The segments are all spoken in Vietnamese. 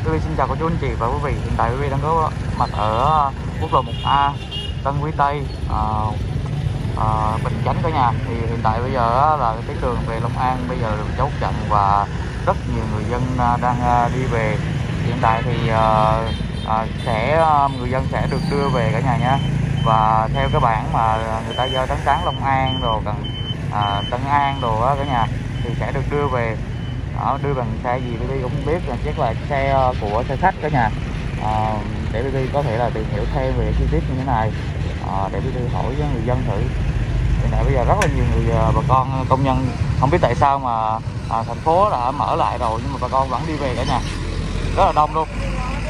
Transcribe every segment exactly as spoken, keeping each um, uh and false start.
Quý vị xin chào cô chú anh chị và quý vị. Hiện tại quý vị đang có mặt ở quốc lộ một A, Tân Quý Tây, à, à, Bình Chánh cả nhà. Thì hiện tại bây giờ là cái đường về Long An bây giờ được chốt chặn và rất nhiều người dân đang đi về. Hiện tại thì à, à, sẽ người dân sẽ được đưa về cả nhà nha. Và theo cái bản mà người ta do trắng trắng Long An rồi cần à, Tân An đồ đó cả nhà thì sẽ được đưa về. Đó, đưa bằng xe gì Baby cũng không biết, là chắc là xe của xe khách cả nhà. À, để Baby có thể là tìm hiểu thêm về chi tiết như thế này, à, để Baby hỏi với người dân thử. Hiện tại bây giờ rất là nhiều người bà con công nhân, không biết tại sao mà à, thành phố đã mở lại rồi nhưng mà bà con vẫn đi về cả nhà, rất là đông luôn.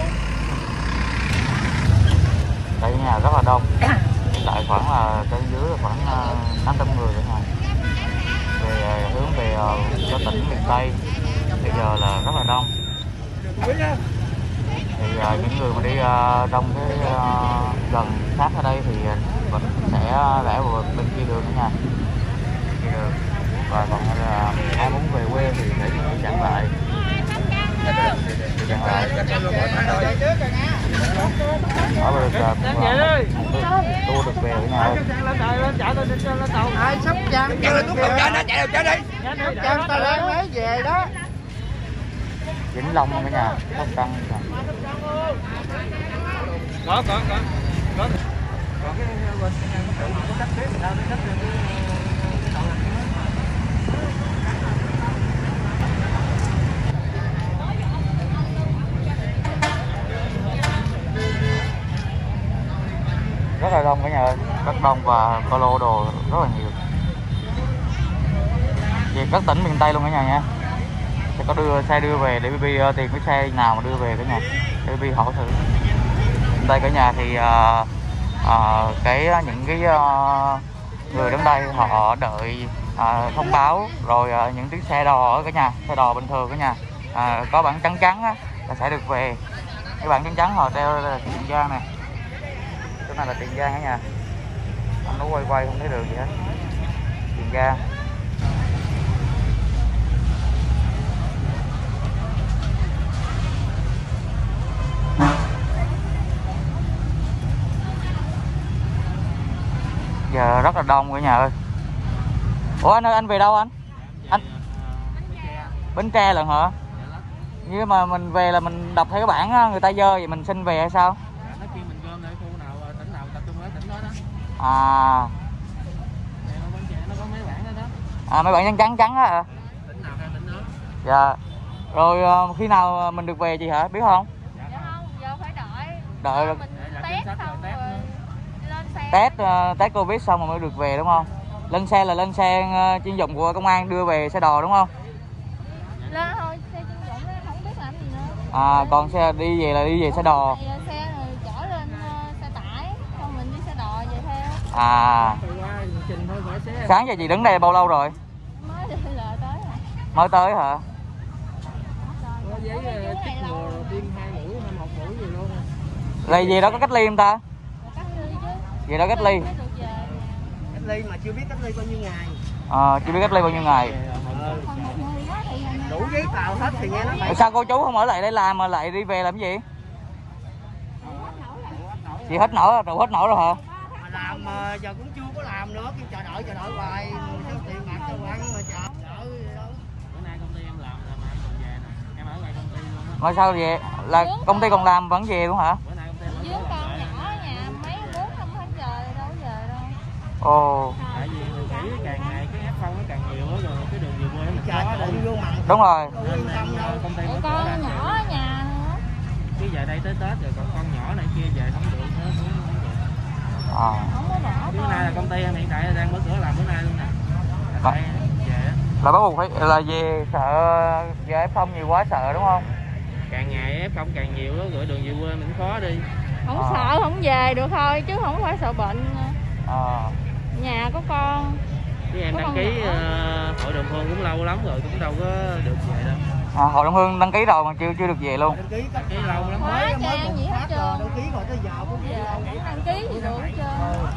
Đây nhà rất là đông, hiện tại khoảng là trên dưới là khoảng năm trăm người cả nhà. Về hướng về cho tỉnh miền Tây bây giờ là rất là đông. Thì uh, những người mà đi uh, trong cái uh, gần sát ở đây thì mình sẽ rẽ vào bên kia đường nữa nha, kia đường. Và còn là ai muốn về quê thì để đi chặn lại, đi chặn lại. Ở được tour được về cả nhà. Ai Sóc Trăng chưa lúc nào nó chạy chạy đi. Sóc Trăng ta đang mới về đó. Vĩnh Long cả nhà, Sóc Trăng. Có có có. Có. Có cái cách thế nào để cách rất là đông cả nhà ơi, rất đông và co lô đồ rất là nhiều. Về các tỉnh miền Tây luôn cả nhà nha. Sẽ có đưa xe đưa về để Baby uh, tìm cái xe nào mà đưa về cả nhà để Baby hỏi thử. Đây cả nhà thì uh, uh, cái những cái uh, người đến đây họ đợi uh, thông báo rồi uh, những chiếc xe đò ở cả nhà, xe đò bình thường cả nhà, uh, có bản trắng trắng á, là sẽ được về. Cái bản trắng trắng họ treo là Tiền Giang này, cái này là Tiền Giang cả nhà. Nó quay quay không thấy đường gì hết. Tiền Giang. Giờ rất là đông cả nhà ơi. Ủa anh ơi, anh về đâu anh? Anh Bến Tre lần hả? Nhưng mà mình về là mình đọc theo cái bảng người ta dơ vậy mình xin về hay sao? À. À mấy bạn trắng trắng á hả? Dạ. Rồi khi nào mình được về chị hả? Biết không? Dạ không, giờ phải đợi. Đợi rồi mình test xong rồi lên xe. Test uh, test Covid xong rồi mới được về đúng không? Lên xe là lên xe uh, chuyên dụng của công an đưa về xe đò đúng không? Lên thôi, xe chuyên dụng đó, không biết làm gì nữa. À còn xe đi về là đi về xe đò. Xe rồi chở lên uh, xe tải, xong mình đi xe đò về theo. À. Sáng giờ chị đứng đây bao lâu rồi? Mới đi lời tới hả? Mới tới hả? Là gì đó có cách ly không ta? Cách ly chứ. Gì đó cách ly? Cách ly mà chưa biết cách ly bao nhiêu ngày. Ờ, chưa biết cách ly bao nhiêu ngày. Đủ giấy tờ hết thì nghe nó phải. Sao cô chú không ở lại đây làm mà lại đi về làm gì? Chị hết nổi rồi, hết nổi rồi hả? Mà làm mà giờ cũng chưa có làm nữa, kêu chờ đợi chờ đợi hoài, thiếu tiền bạc cho ăn mà chờ. Bữa nay công ty em làm là mà em còn về nè. Em ở ngoài công ty luôn á. Mà sao về? Là công ty còn làm vẫn về luôn hả? Bữa nay công ty vẫn con nhỏ ở nhà mấy bốn năm hết trời đâu về đâu. Ồ. Tại vì mình nghĩ càng ngày cái ép không nó càng nhiều á, rồi cái đường về quê mình khó đi. Đúng rồi. Công ty mới con nhỏ ở nhà nữa. Chứ về đây tới Tết rồi còn con nhỏ này kia về không được nữa, không được. À. Không có bỏ. Bữa nay là công ty em hiện tại đang mở cửa làm bữa nay luôn nè. Là về là bắt buộc phải là về sợ giờ ép không nhiều quá sợ đúng không? Càng ngày ép không càng nhiều đó, rồi đường về quê mình khó đi. Không À. sợ không về được thôi chứ không phải sợ bệnh. À. Nhà có con. Chứ em có đăng ký uh, hội đồng hương cũng lâu lắm rồi cũng đâu có được về đâu. À, hội đồng hương đăng ký rồi mà chưa chưa được về luôn. Đăng ký đăng ký lâu lắm. Hóa trang gì hết trơn. Đăng ký rồi tới giờ cũng đăng ký gì được hết trơn.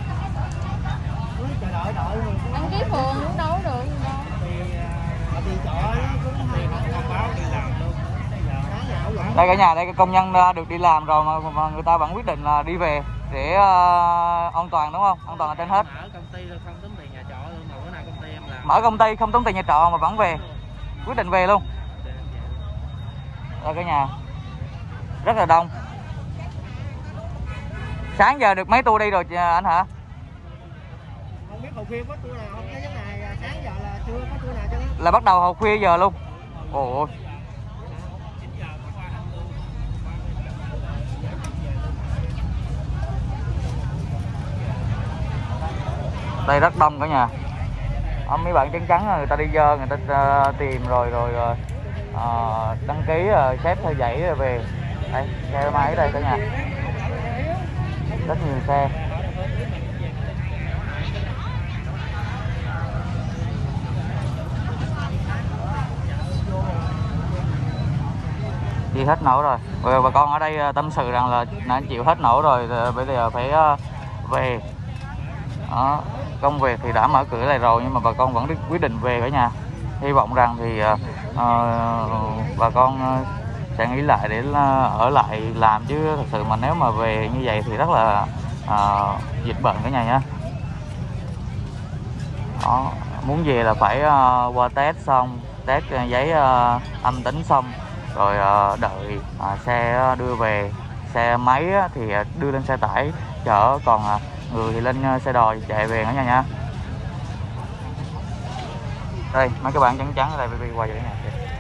Chờ đợi đợi mình. Đăng ký phường cũng đâu được gì đâu. Thì thì chợ nó cũng thông báo đi làm luôn. Đây cả nhà, đây cái công nhân được đi làm rồi mà, mà người ta vẫn quyết định là đi về để uh, an toàn đúng không? An toàn là trên hết. Ở công ty không tốn tiền nhà trọ luôn, mà bữa nay công ty em làm. Mở công ty không tốn tiền nhà trọ mà vẫn về, quyết định về luôn. Đây cả nhà, rất là đông. Sáng giờ được mấy tour đi rồi anh hả? Không biết hồi khuya có tour nào không? Cái này sáng giờ là chưa có tour nào cho nó. Là bắt đầu hồi khuya giờ luôn. Ồ. Đây rất đông cả nhà. À, mấy bạn trắng trắng người ta đi dơ, người ta uh, tìm rồi rồi uh, đăng ký uh, xếp theo dãy rồi về. Đây, xe máy đây cả nhà. Rất nhiều xe. Đi hết nổi rồi. Rồi bà con ở đây tâm sự rằng là đã chịu hết nổi rồi, bây giờ phải uh, về. Đó. Công việc thì đã mở cửa lại rồi nhưng mà bà con vẫn quyết định về cả nhà. Hy vọng rằng thì uh, bà con sẽ nghĩ lại để ở lại làm, chứ thật sự mà nếu mà về như vậy thì rất là uh, dịch bệnh cả nhà nhé. Đó. Muốn về là phải uh, qua test xong, test giấy uh, âm tính xong rồi uh, đợi uh, xe đưa về. Xe máy thì đưa lên xe tải chở, còn uh, người thì lên xe đò chạy về cả nhà nha. Đây mấy các bạn trắng trắng ở đây baby qua vậy nè.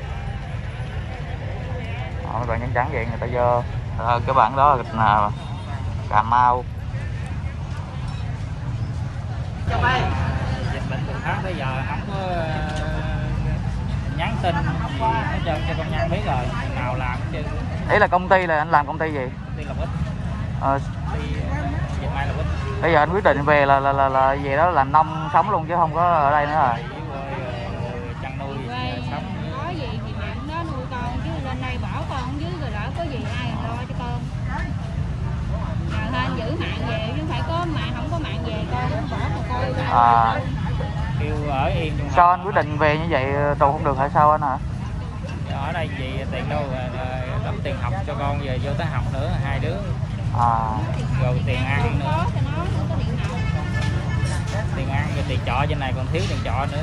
Đó, mấy bạn trắng trắng vậy người ta dơ. À, cái bạn đó là Cà Mau. Dịch bệnh bùng phát bây giờ không có nhắn tin gì hết trơn cho công nhân biết rồi, nào làm chứ. Ý là công ty là anh làm công ty gì? Công ty Lộc Ích. Ờ, Dệt may Lộc Ích. bây giờ anh quyết định về là là là, là về đó làm nông sống luôn chứ không có ở đây nữa rồi. Chăn nuôi sống. Có gì thì mẹ nó nuôi con, chứ lên đây bỏ con dưới rồi lỡ có gì ai lo cho con. Nhờ hên giữ mạng về chứ phải có mạng, không có mạng về con bỏ một coi. À. Kêu ở yên trong. Sao anh quyết định về như vậy tù không được hay sao anh hả? Ở đây gì tiền đâu, đóng tiền học cho con về vô tới học nữa, hai đứa. À. Rồi tiền ăn nữa. Tiền ăn rồi tiền trọ trên này còn thiếu tiền trọ nữa.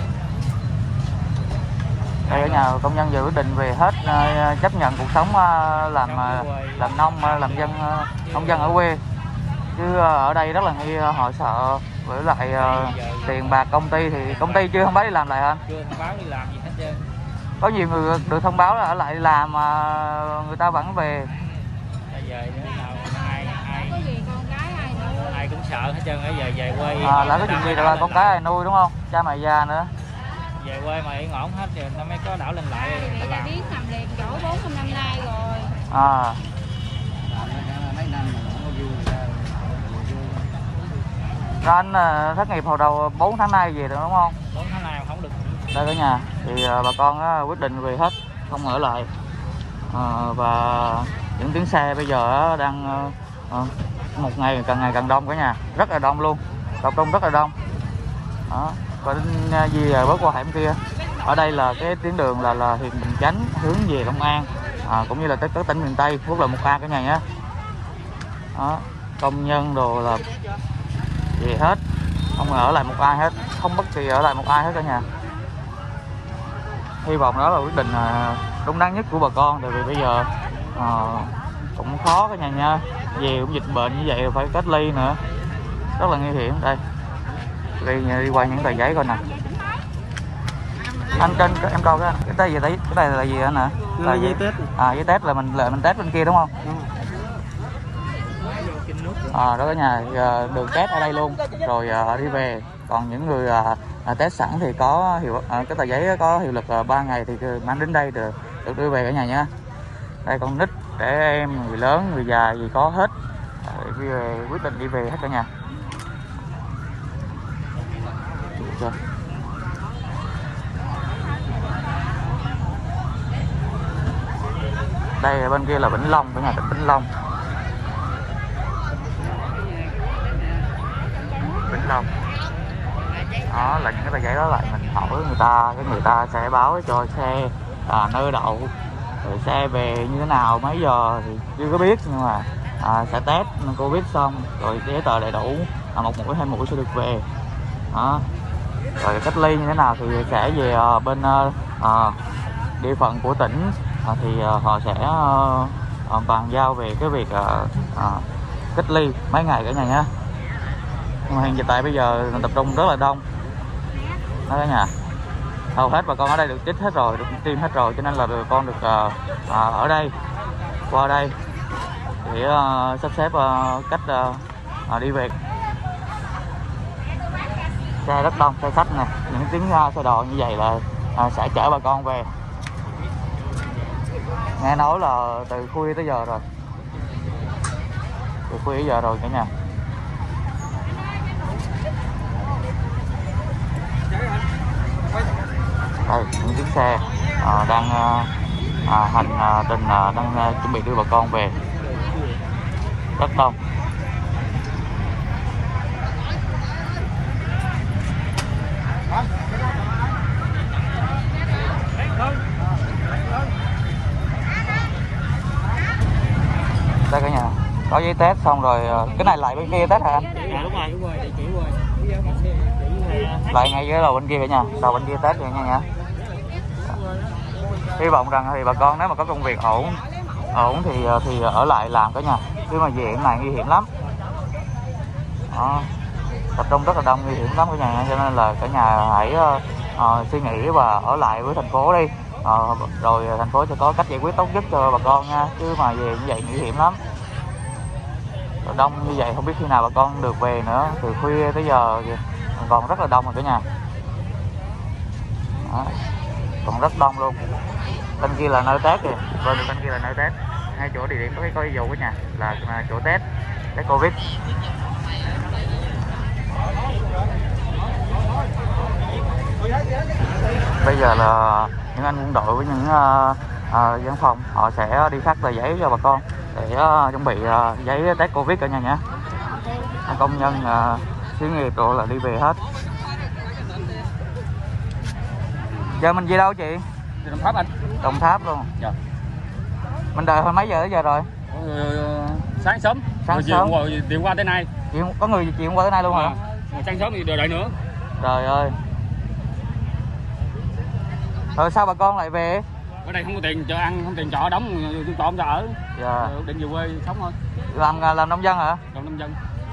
Đây ở nhà công nhân vừa quyết định về hết, uh, chấp nhận cuộc sống uh, làm uh, làm nông, uh, làm dân uh, nông dân ở quê, chứ uh, ở đây rất là nghi, uh, họ sợ với lại uh, tiền bạc công ty thì công ty chưa thông báo đi làm lại hả anh? Chưa thông báo đi làm gì hết trơn. Có nhiều người được thông báo là ở lại đi làm mà người ta vẫn về. Bây giờ nào ai ai ai cũng sợ hết trơn, ở giờ về quê. À, là cái chuyện gì là con cái ai nuôi đúng không? Cha mẹ già nữa. Về quê mà yên ổn hết rồi nó mới có đảo lên lại. Người ta biết nằm liền chỗ bốn năm năm nay rồi. À. Mấy năm mà không có vui. Rồi anh uh, thất nghiệp hồi đầu bốn tháng nay về được đúng không? bốn tháng nay không được. Đây cả nhà thì uh, bà con uh, quyết định về hết, không ở lại. Uh, và những chuyến xe bây giờ uh, đang uh, uh, một ngày càng ngày càng đông cả nhà, rất là đông luôn, tập trung rất là đông. Đó. Và đến uh, gì uh, bước qua hẻm kia. Ở đây là cái tuyến đường là là huyện Bình Chánh hướng về Long An, à, cũng như là tới các tỉnh miền Tây, quốc lộ một A cả nhà nhé. Đó. Công nhân đồ là về hết, không ở lại một ai hết, không bất kỳ ở lại một ai hết cả nhà. Hy vọng đó là quyết định đúng đắn nhất của bà con, tại vì bây giờ à, cũng khó cả nhà nha, về cũng dịch bệnh như vậy phải cách ly nữa, rất là nguy hiểm. Đây đi, đi qua những tờ giấy coi nè anh, trên em coi cái cái tay gì đấy, cái này là gì anh hả? Là giấy test. À giấy test là mình là mình test bên kia đúng không? À, đó cả nhà, đường test ở đây luôn rồi à, đi về. Còn những người à, à, test sẵn thì có hiệu à, cái tờ giấy có hiệu lực à, ba ngày thì mang đến đây được, được đưa về cả nhà nha. Đây con nít, trẻ em, người lớn, người già gì có hết, à, về, quyết định đi về hết cả nhà. Rồi. Đây bên kia là Vĩnh Long, cả nhà, tỉnh Vĩnh Long. Vĩnh Long. Đó là những cái tờ giấy đó lại mình hỏi người ta, cái người ta sẽ báo cho xe à, nơi đậu rồi xe về như thế nào, mấy giờ thì chưa có biết, nhưng mà à, sẽ test Covid xong rồi giấy tờ đầy đủ, à, một mũi hai mũi sẽ được về đó. Rồi cách ly như thế nào thì sẽ về à, bên à, địa phận của tỉnh, à, thì à, họ sẽ à, bàn giao về cái việc à, à, cách ly mấy ngày cả nhà nhé. Nhưng mà hiện tại bây giờ tập trung rất là đông đó cả nhà, hầu hết bà con ở đây được chích hết rồi, được tiêm hết rồi, cho nên là bà con được à, à, ở đây qua đây để uh, sắp xếp uh, cách uh, uh, đi về. Xe rất đông, xe khách nè, những tiếng uh, xe đò như vậy là uh, sẽ chở bà con về. Nghe nói là từ khuya tới giờ rồi, từ khuya tới giờ rồi cả nhà. Đây những chiếc xe uh, đang uh, uh, hành uh, trình uh, đang uh, chuẩn bị đưa bà con về, rất đông. Đây cả nhà, có giấy test xong rồi, cái này lại bên kia test hả anh? À, đúng rồi, đúng rồi, địa chỉ rồi. Lại ngay với đầu bên kia cả nhà, đầu bên kia test rồi nha nha. Hy vọng rằng thì bà con nếu mà có công việc ổn ổn thì thì ở lại làm cả nhà, chứ mà về cái này nguy hiểm lắm đó. Tập trung rất là đông, nguy hiểm lắm cả nhà, cho nên là cả nhà hãy uh, suy nghĩ và ở lại với thành phố đi, uh, rồi thành phố sẽ có cách giải quyết tốt nhất cho bà con nha, chứ mà về như vậy nguy hiểm lắm. Rồi đông như vậy không biết khi nào bà con được về nữa, từ khuya tới giờ còn rất là đông rồi cả nhà đó. Còn rất đông luôn. Bên kia là nơi test kìa, bên bên kia là nơi test, hai chỗ địa điểm có cái có dụ cả nhà, là chỗ test test Covid. Bây giờ là những anh quân đội với những uh, uh, dân phòng họ sẽ đi phát tờ giấy cho bà con để uh, chuẩn bị uh, giấy test Covid cả nhà nhé. Công nhân uh, xí nghiệp rồi là đi về hết. Giờ mình về đâu chị? Đồng Tháp anh. Đồng Tháp luôn. Dạ. Mình đợi hồi mấy giờ tới giờ rồi? Ừ, sáng sớm. Sáng sớm. Rồi chiều qua tới nay. Chiều, có người chiều qua tới nay luôn hả? À, sáng sớm thì đợi, đợi nữa. Trời ơi. Rồi sao bà con lại về? Ở đây không có tiền cho ăn, không tiền trọ đóng, tôi trọ không cho ở. Dạ. Rồi định về quê sống thôi. Làm làm nông dân hả? Làm nông dân.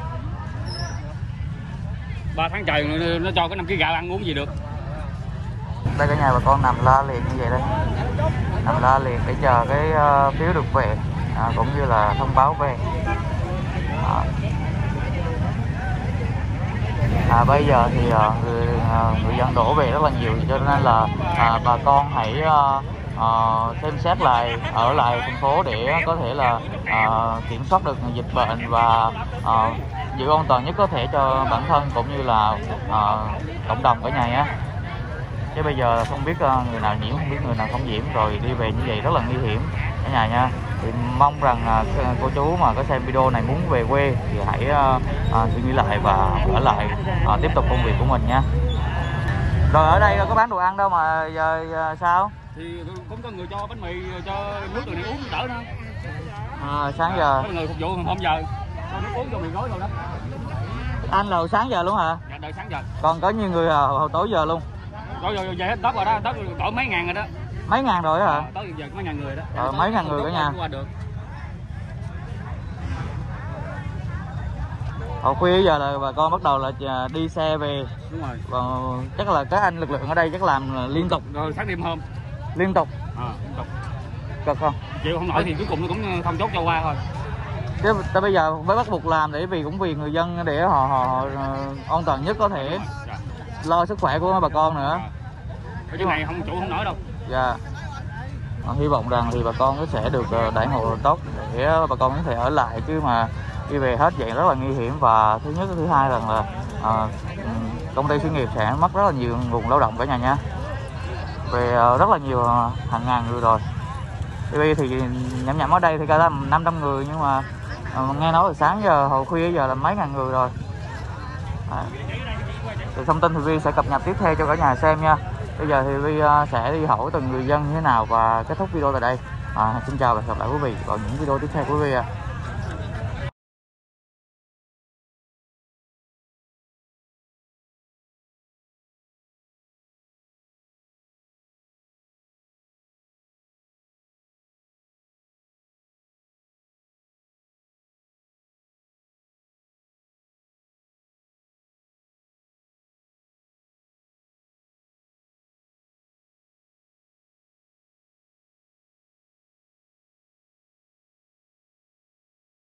ba tháng trời nó cho cái năm ký gạo ăn uống gì được. Đây cả nhà, bà con nằm la liệt như vậy đây, nằm la liệt để chờ cái uh, phiếu được về, à, cũng như là thông báo về. À, à, bây giờ thì uh, người, uh, người dân đổ về rất là nhiều, cho nên là uh, bà con hãy uh, uh, xem xét lại ở lại thành phố để có thể là uh, kiểm soát được dịch bệnh và uh, giữ an toàn nhất có thể cho bản thân cũng như là uh, cộng đồng cả nhà nhé. Chứ bây giờ không biết người nào nhiễm, không biết người nào không nhiễm, rồi đi về như vậy rất là nguy hiểm cả nhà nha. Thì mong rằng cô chú mà có xem video này muốn về quê thì hãy uh, suy nghĩ lại và ở lại uh, tiếp tục công việc của mình nha. Rồi ở đây có bán đồ ăn đâu mà giờ, giờ sao? Thì cũng có người cho bánh mì, cho nước rồi này uống đỡ nữa. À, sáng giờ. Có người phục vụ hôm giờ cho nước uống cho mì gói đâu đó. Anh là sáng giờ luôn hả? Dạ, đợi sáng giờ. Còn có nhiều người hồi tối giờ luôn. Rồi rồi về hết tóc rồi đó, tóc đổi mấy ngàn rồi đó. Mấy ngàn rồi đó hả? À, tới giờ mấy ngàn người đó. Ờ, mấy ngàn người cả nhà. Hồi khuya giờ là bà con bắt đầu là đi xe về. Đúng rồi. Còn chắc là các anh lực lượng ở đây chắc làm liên tục. Rồi sáng đêm hôm. Liên tục. À, liên tục. Cực không? Chịu không nổi thì cuối cùng nó cũng thông chốt cho qua thôi. Chứ tới bây giờ mới bắt buộc làm để vì cũng vì người dân để họ, họ, họ an toàn nhất có thể. Dạ. Lo sức khỏe của bà con nữa. Cái chỗ này không chủ không nói đâu. Dạ. Hy vọng rằng thì bà con sẽ được đãi ngộ tốt để bà con có thể ở lại, chứ mà đi về hết vậy rất là nguy hiểm. Và thứ nhất, thứ hai rằng là à, công ty xí nghiệp sẽ mất rất là nhiều nguồn lao động cả nhà nha. Về rất là nhiều, hàng ngàn người rồi. Bây thì nhẩm nhẩm ở đây thì cả là năm trăm người, nhưng mà à, nghe nói từ sáng giờ hồi khuya giờ là mấy ngàn người rồi. À. Thì thông tin thì Vi sẽ cập nhật tiếp theo cho cả nhà xem nha. Bây giờ thì Vi sẽ đi hỏi từng người dân như thế nào và kết thúc video tại đây. À, xin chào và hẹn gặp lại quý vị vào những video tiếp theo của quý vị ạ.